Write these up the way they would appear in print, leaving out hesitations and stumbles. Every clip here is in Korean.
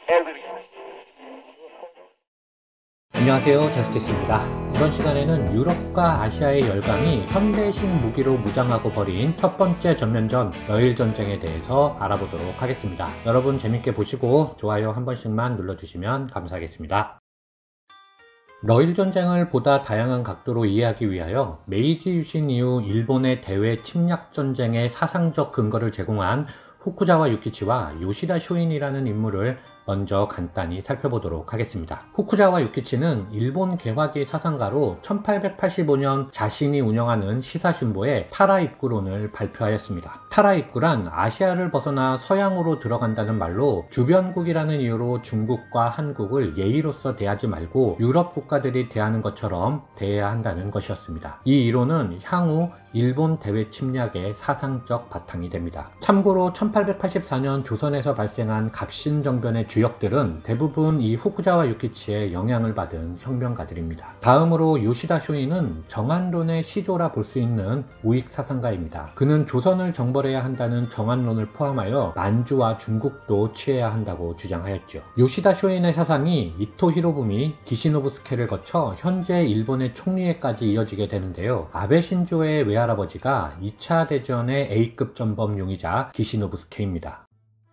안녕하세요, 저스티스입니다. 이번 시간에는 유럽과 아시아의 열강이 현대식 무기로 무장하고 벌인 첫 번째 전면전 러일 전쟁에 대해서 알아보도록 하겠습니다. 여러분 재밌게 보시고 좋아요 한 번씩만 눌러주시면 감사하겠습니다. 러일 전쟁을 보다 다양한 각도로 이해하기 위하여 메이지 유신 이후 일본의 대외 침략 전쟁의 사상적 근거를 제공한 후쿠자와 유키치와 요시다 쇼인이라는 인물을 먼저 간단히 살펴보도록 하겠습니다. 후쿠자와 유키치는 일본 개화기 사상가로 1885년 자신이 운영하는 시사신보에 타라 입구론을 발표하였습니다. 타라 입구란 아시아를 벗어나 서양으로 들어간다는 말로 주변국이라는 이유로 중국과 한국을 예의로서 대하지 말고 유럽 국가들이 대하는 것처럼 대해야 한다는 것이었습니다. 이 이론은 향후 일본 대외 침략의 사상적 바탕이 됩니다. 참고로 1884년 조선에서 발생한 갑신정변의 주역들은 대부분 이 후쿠자와 유키치의 영향을 받은 혁명가들입니다. 다음으로 요시다 쇼인은 정한론의 시조라 볼 수 있는 우익 사상가입니다. 그는 조선을 정벌해야 한다는 정한론을 포함하여 만주와 중국도 취해야 한다고 주장하였죠. 요시다 쇼인의 사상이 이토 히로부미, 기시노부스케를 거쳐 현재 일본의 총리에까지 이어지게 되는데요. 아베 신조의 외할아버지가 2차 대전의 A급 전범 용의자 기시노부스케입니다.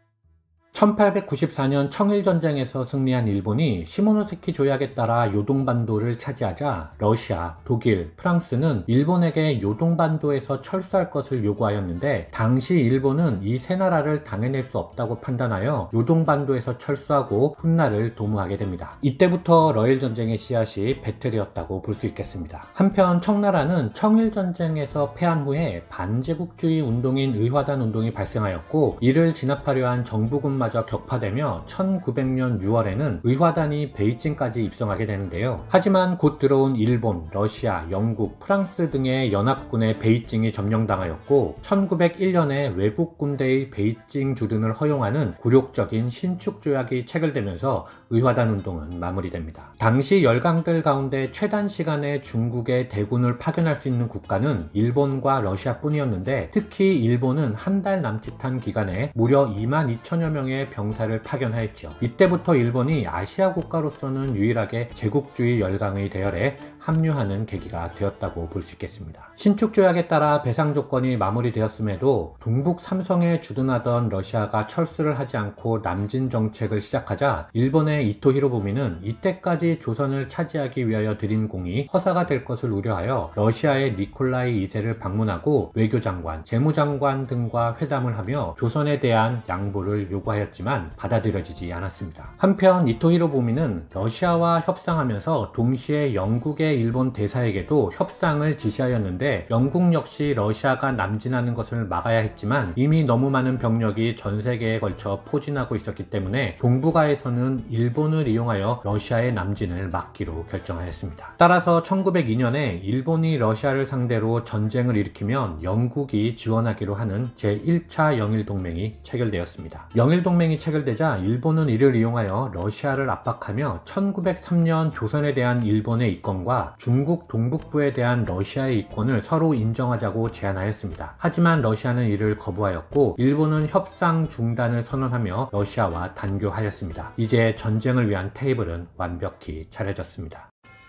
1894년 청일전쟁에서 승리한 일본이 시모노세키 조약에 따라 요동반도를 차지하자 러시아, 독일, 프랑스는 일본에게 요동반도에서 철수할 것을 요구하였는데 당시 일본은 이 세 나라를 당해낼 수 없다고 판단하여 요동반도에서 철수하고 훗날을 도모하게 됩니다. 이때부터 러일전쟁의 씨앗이 배틀이었다고 볼 수 있겠습니다. 한편 청나라는 청일전쟁에서 패한 후에 반제국주의 운동인 의화단 운동이 발생하였고 이를 진압하려 한 정부군 마저 격파되며 1900년 6월에는 의화단이 베이징까지 입성하게 되는데요. 하지만 곧 들어온 일본, 러시아, 영국, 프랑스 등의 연합군의 베이징이 점령당하였고 1901년에 외국 군대의 베이징 주둔을 허용하는 굴욕적인 신축조약이 체결되면서 의화단 운동은 마무리됩니다. 당시 열강들 가운데 최단 시간에 중국에 대군을 파견할 수 있는 국가는 일본과 러시아뿐이었는데 특히 일본은 한 달 남짓한 기간에 무려 22,000여 명의 병사를 파견하였죠. 이때부터 일본이 아시아 국가로서는 유일하게 제국주의 열강의 대열에 합류하는 계기가 되었다고 볼 수 있겠습니다. 신축조약에 따라 배상 조건이 마무리되었음에도 동북 삼성에 주둔하던 러시아가 철수를 하지 않고 남진 정책을 시작하자 일본의 이토 히로부미는 이때까지 조선을 차지하기 위하여 들인 공이 허사가 될 것을 우려하여 러시아의 니콜라이 2세를 방문하고 외교장관, 재무장관 등과 회담을 하며 조선에 대한 양보를 요구하였지만 받아들여지지 않았습니다. 한편 이토 히로부미는 러시아와 협상하면서 동시에 영국의 일본 대사에게도 협상을 지시하였는데 영국 역시 러시아가 남진하는 것을 막아야 했지만 이미 너무 많은 병력이 전 세계에 걸쳐 포진하고 있었기 때문에 동북아에서는 일본을 이용하여 러시아의 남진을 막기로 결정하였습니다. 따라서 1902년에 일본이 러시아를 상대로 전쟁을 일으키면 영국이 지원하기로 하는 제1차 영일동맹이 체결되었습니다. 영일동맹이 체결되자 일본은 이를 이용하여 러시아를 압박하며 1903년 조선에 대한 일본의 이권과 중국 동북부에 대한 러시아의 이권을 서로 인정하자고 제안하였습니다. 하지만 러시아는 이를 거부하였고 일본은 협상 중단을 선언하며 러시아와 단교하였습니다. 이제 전쟁을 위한 테이블은 완벽히 차려졌습니다.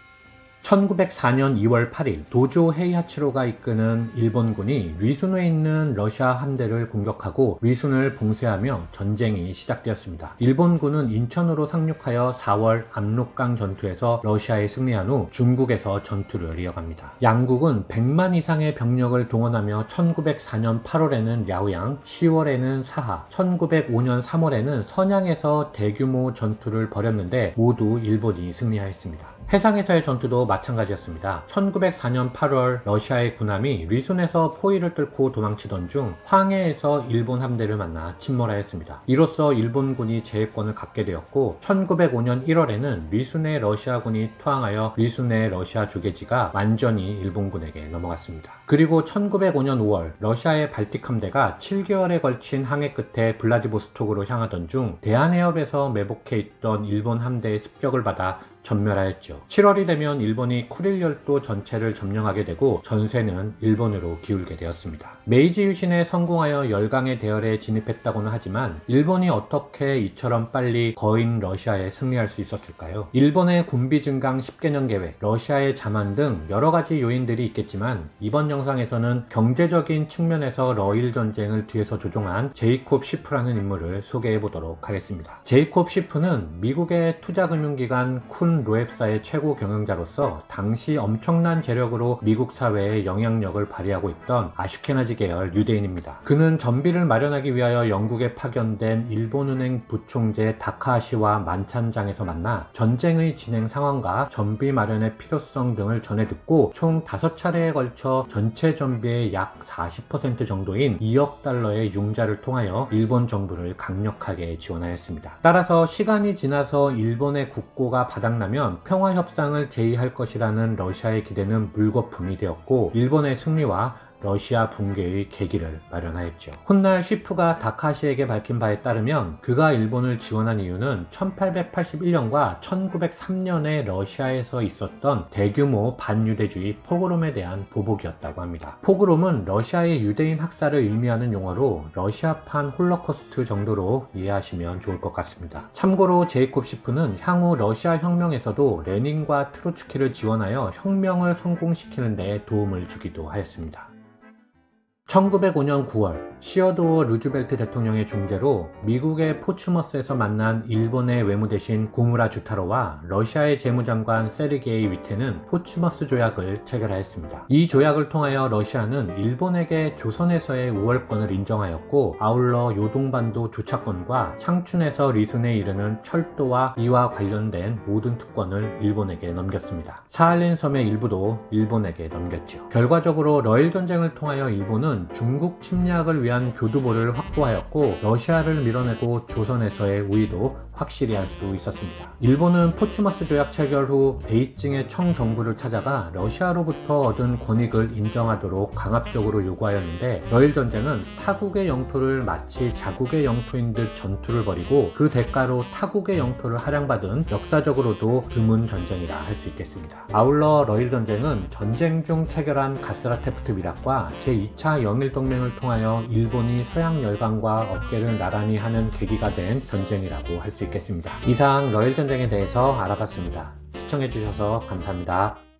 1904년 2월 8일 도조 헤이하치로가 이끄는 일본군이 리순에 있는 러시아 함대를 공격하고 리순을 봉쇄하며 전쟁이 시작되었습니다. 일본군은 인천으로 상륙하여 4월 압록강 전투에서 러시아에 승리한 후 중국에서 전투를 이어갑니다. 양국은 100만 이상의 병력을 동원하며 1904년 8월에는 랴오양, 10월에는 사하, 1905년 3월에는 선양에서 대규모 전투를 벌였는데 모두 일본이 승리하였습니다. 해상에서의 전투도 마찬가지였습니다. 1904년 8월 러시아의 군함이 리순에서 포위를 뚫고 도망치던 중 황해에서 일본 함대를 만나 침몰하였습니다. 이로써 일본군이 제해권을 갖게 되었고 1905년 1월에는 리순의 러시아군이 투항하여 리순의 러시아 조개지가 완전히 일본군에게 넘어갔습니다. 그리고 1905년 5월 러시아의 발틱 함대가 7개월에 걸친 항해 끝에 블라디보스톡으로 향하던 중 대한해협에서 매복해 있던 일본 함대의 습격을 받아 전멸하였죠. 7월이 되면 일본이 쿠릴 열도 전체를 점령하게 되고 전세는 일본으로 기울게 되었습니다. 메이지 유신에 성공하여 열강의 대열에 진입했다고는 하지만 일본이 어떻게 이처럼 빨리 거인 러시아에 승리할 수 있었을까요? 일본의 군비 증강 10개년 계획, 러시아의 자만 등 여러가지 요인들이 있겠지만 이번 영상에서는 경제적인 측면에서 러일 전쟁을 뒤에서 조종한 제이콥 시프라는 인물을 소개해 보도록 하겠습니다. 제이콥 시프는 미국의 투자금융기관 쿤 로앱사의 최고 경영자로서 당시 엄청난 재력으로 미국 사회에 영향력을 발휘하고 있던 아슈케나지 계열 유대인입니다. 그는 전비를 마련하기 위하여 영국에 파견된 일본은행 부총재 다카하시와 만찬장에서 만나 전쟁의 진행 상황과 전비 마련의 필요성 등을 전해 듣고 총 5차례에 걸쳐 전체 전비의 약 40% 정도인 2억 달러의 융자를 통하여 일본 정부를 강력하게 지원하였습니다. 따라서 시간이 지나서 일본의 국고가 바닥나면 평화협상을 제의할 것이라는 러시아의 기대는 물거품이 되었고 일본의 승리와 러시아 붕괴의 계기를 마련하였죠. 훗날 시프가 다카시에게 밝힌 바에 따르면 그가 일본을 지원한 이유는 1881년과 1903년에 러시아에서 있었던 대규모 반유대주의 포그롬에 대한 보복이었다고 합니다. 포그롬은 러시아의 유대인 학살을 의미하는 용어로 러시아판 홀로코스트 정도로 이해하시면 좋을 것 같습니다. 참고로 제이콥 시프는 향후 러시아 혁명에서도 레닌과 트로츠키를 지원하여 혁명을 성공시키는 데 도움을 주기도 하였습니다. 1905년 9월 시어도어 루즈벨트 대통령의 중재로 미국의 포츠머스에서 만난 일본의 외무대신 고무라 주타로와 러시아의 재무장관 세르게이 위테는 포츠머스 조약을 체결하였습니다. 이 조약을 통하여 러시아는 일본에게 조선에서의 우월권을 인정하였고 아울러 요동반도 조차권과 창춘에서 리순에 이르는 철도와 이와 관련된 모든 특권을 일본에게 넘겼습니다. 사할린 섬의 일부도 일본에게 넘겼죠. 결과적으로 러일 전쟁을 통하여 일본은 중국 침략을 위한 교두보를 확보하였고 러시아를 밀어내고 조선에서의 우위도 확실히 할 수 있었습니다. 일본은 포츠머스 조약 체결 후 베이징의 청정부를 찾아가 러시아로부터 얻은 권익을 인정하도록 강압적으로 요구하였는데 러일 전쟁은 타국의 영토를 마치 자국의 영토인 듯 전투를 벌이고 그 대가로 타국의 영토를 할양받은 역사적으로도 드문 전쟁이라 할 수 있겠습니다. 아울러 러일 전쟁은 전쟁 중 체결한 가스라테프트 밀약과 제2차 영일동맹을 통하여 일본이 서양 열강과 어깨를 나란히 하는 계기가 된 전쟁이라고 할 수 있겠습니다. 이상 러일 전쟁에 대해서 알아봤습니다. 시청해주셔서 감사합니다.